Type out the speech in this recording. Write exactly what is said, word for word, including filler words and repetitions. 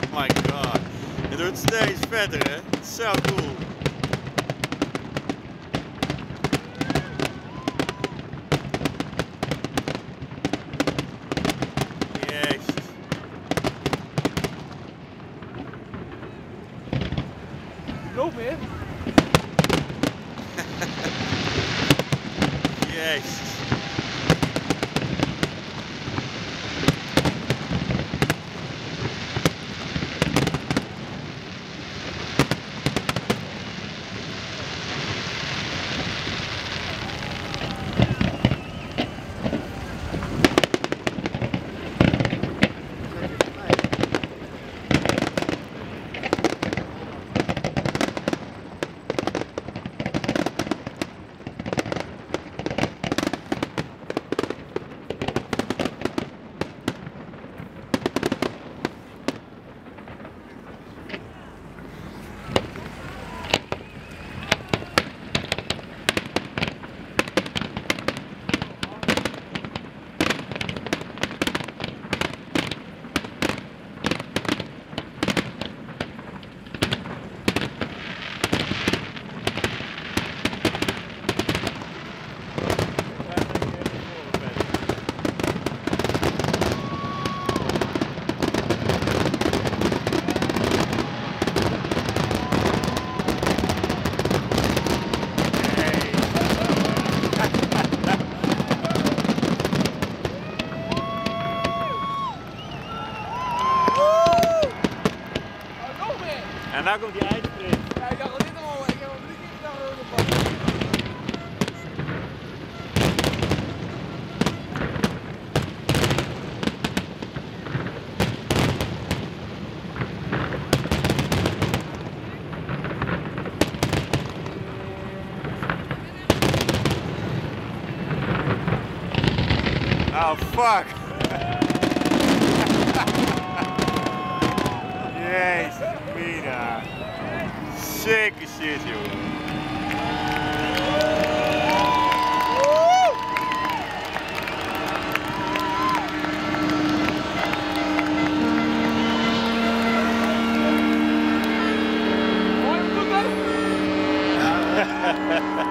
my god. Het wordt steeds vetter, hè? Zo cool. Jezus. Loop meer. Jezus. En nou komt die eindsprint. Ja, ik dacht al dit al, ik heb al drie keer gedaan door de bak. Oh fuck. Jezus, Mina. Sick shit, joh. Hoi,